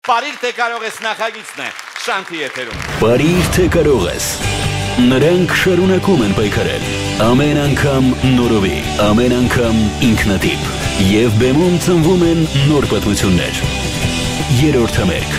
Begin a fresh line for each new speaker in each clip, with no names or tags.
Պարիր թե կարող ես նախագիծն է Շանթի եթերում։
Պարիր թե կարող ես։ Նրանք շարունակում են պայքարել։ Ամեն անգամ նորովի, ամեն անգամ ինքնատիպ։ Եվ բեմում ծնվում են նոր պատմություններ։ Երրորդ համերգ։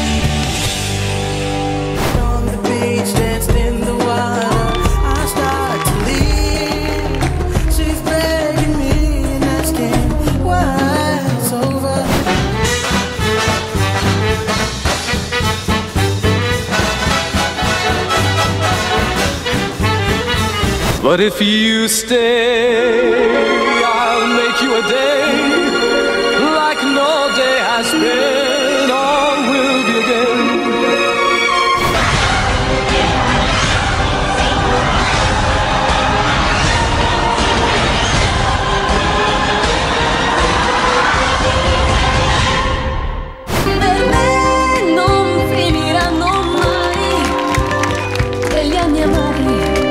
But if you stay, I'll make you a day like no day has been or will be again.
Per me non finiranno mai quegli anni amari.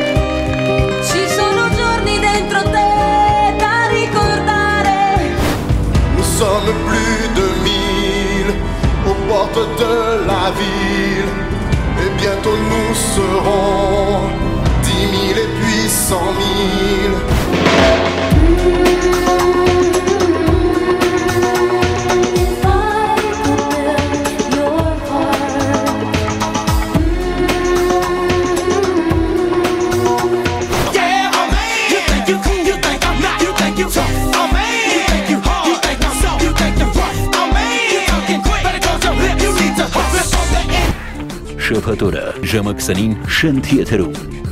Nous sommes plus de 1000 aux portes de la ville. Et bientôt nous serons 10 000 et puis 100 000.
Շաբաթ օրը ժամը 20-ին Շանթի եթերում։